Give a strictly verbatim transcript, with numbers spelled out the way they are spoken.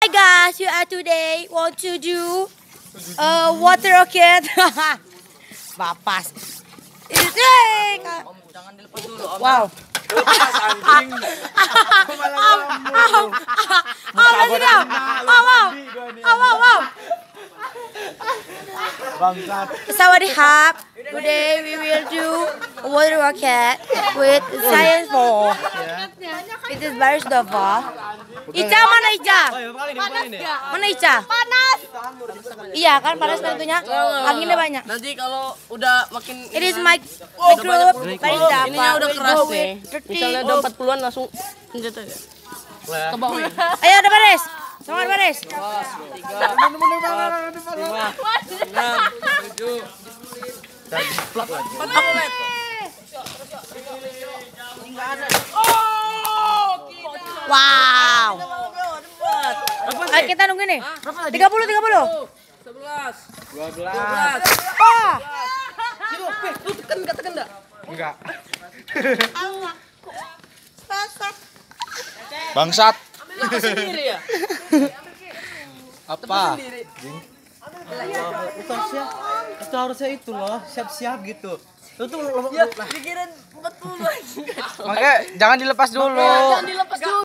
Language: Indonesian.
Hi guys, you are today want to do uh, water rocket. Bapas. Ini Jangan dilepas dulu. Om. wow. Anjing. Wow, wow, wow, wow, wow. Bangsat. Sawadihap. Today we will do a water rocket with science ball. It is very Dova. Ica mana Ica? Mana Ica? Panas. Iya kan panas tentunya. Anginnya banyak. Nanti kalau udah makin It is my my group. Very Dava. ininya udah keras nih. Misalnya udah empat puluhan langsung senjata ya. Ke bawah ya. Ayo udah beres. Semangat beres. tiga, empat, lima, enam, tujuh. Dan plak lagi. Wow. Ayo kita nunggu nih. tiga puluh tiga puluh. sebelas, dua dua belas. belas. Oh. Lu tekan enggak tekan enggak? Enggak. Bangsat. Lu sendiri ya? Apa? Itu harusnya, itu harusnya itu loh, siap-siap gitu. Itu tuh Ya, pikirin betul lagi. Makanya jangan dilepas dulu. Jangan dilepas dulu.